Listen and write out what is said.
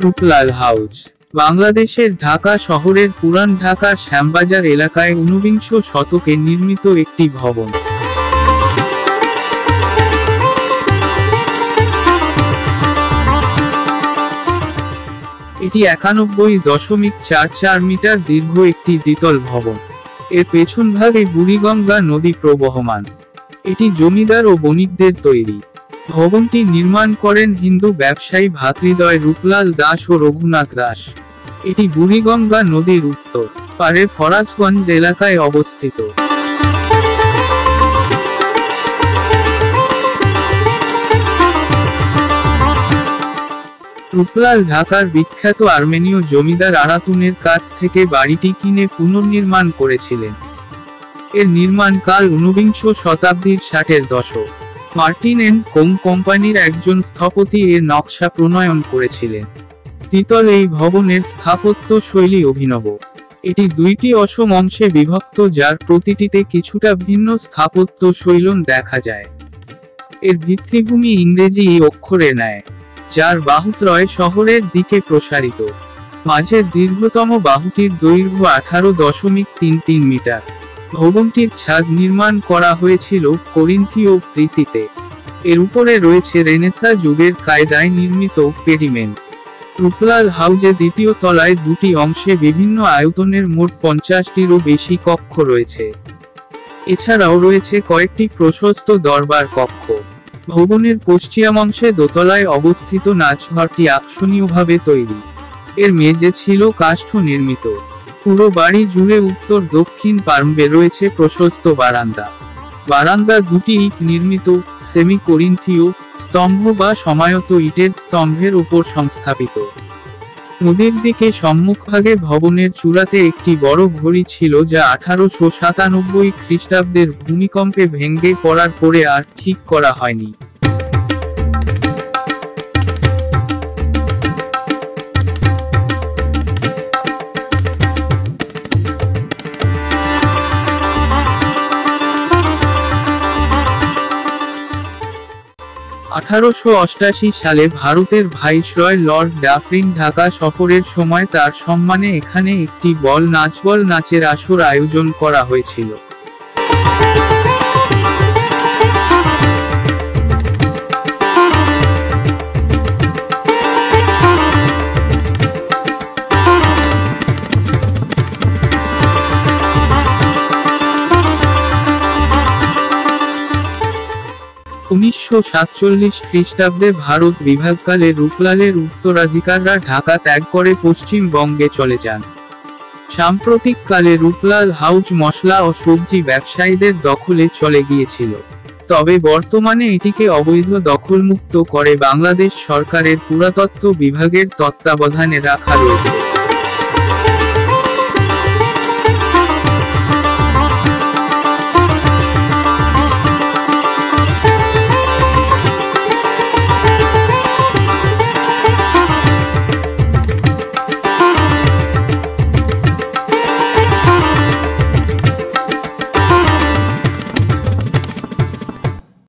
Ruplal house বাংলাদেশের ঢাকা শহরের পুরান ঢাকার শ্যামবাজার এলাকায় ঊনবিংশ শতকে নির্মিত একটি ভবন। এটি 91.44 মিটার দীর্ঘ একটি দ্বিতল ভবন। এর পেছনভাগে বুড়িগঙ্গা নদী প্রবহমান। এটি জমিদার ও বণিকদের তৈরি। ভবনটি নির্মাণ করেন হিন্দু ব্যবসায়ী ভ্রাতৃদ্বয় রূপলাল দাস ও রঘুনাথ দাস। এটি বুড়িগঙ্গা নদীর উত্তর পারে ফরাসগঞ্জ এলাকায় অবস্থিত। রুপ্লাল ঢাকার বিখ্যাত আর্মেনীয় জমিদার আরাতুনের কাছ থেকে বাড়িটি কিনে পুনর্নির্মাণ করেছিলেন। এর নির্মাণকাল ঊনবিংশ শতাব্দীর 60-এর দশক। মার্টিন এন্ড কোং কোম্পানির একজন স্থপতি এর নকশা প্রণয়ন করেছিলেন। দ্বিতল এই ভবনের স্থাপত্য শৈলী অভিনব। এটি দুইটি অসম অংশে বিভক্ত, যার প্রতিটিতে কিছুটা ভিন্ন স্থাপত্য শৈলী দেখা যায়। এর ভিত্তিভূমি ইংরেজি অক্ষরে নেয়, যার বাহুত্রয় শহরের দিকে প্রসারিত। মাঝের দীর্ঘতম বাহুটির দৈর্ঘ্য 18.33 মিটার। ভবনটির ছাদ নির্মাণ করা হয়েছিল করিন্থীয় রীতিতে। এর উপরে রয়েছে রেনেসাঁ যুগের কায়দায় নির্মিত পেডিমেন্ট। রুপলাল হাউজে দ্বিতীয় তলায় দুটি অংশে বিভিন্ন আয়তনের মোট 50-টিরও বেশি কক্ষ রয়েছে। এছাড়াও রয়েছে কয়েকটি প্রশস্ত দরবার কক্ষ। ভবনের পশ্চিমাংশে দোতলায় অবস্থিত নাচঘরটি আকর্ষণীয়ভাবে তৈরি। এর মেঝে ছিল কাষ্ঠ নির্মিত। পুরো বাড়ি জুড়ে উত্তর দক্ষিণ প্রান্তে রয়েছে প্রশস্ত বারান্দা। বারান্দা দুটি ইট নির্মিত সেমি করিন্থীয় স্তম্ভ বা সমায়ত ইটের স্তম্ভের উপর সংস্থাপিত। নদীর দিকে সম্মুখভাগে ভবনের চূড়াতে একটি বড় ঘড়ি ছিল, যা 1897 খ্রিস্টাব্দের ভূমিকম্পে ভেঙে পড়ার পরে আর ঠিক করা হয়নি। সালে ভারতের ভাইসরয় লর্ড ডাফরিন ঢাকা সফরের সময় তার সম্মানে এখানে একটি বল নাচের আসর আয়োজন করা হয়েছিল। উনিশশো 1947 খ্রিস্টাব্দে ভারত বিভাগকালে রুপলালের উত্তরাধিকাররা ঢাকা ত্যাগ করে পশ্চিমবঙ্গে চলে যান। সাম্প্রতিককালে রুপলাল হাউজ মশলা ও সবজি ব্যবসায়ীদের দখলে চলে গিয়েছিল, তবে বর্তমানে এটিকে অবৈধ দখলমুক্ত করে বাংলাদেশ সরকারের পুরাতত্ত্ব বিভাগের তত্ত্বাবধানে রাখা রয়েছে।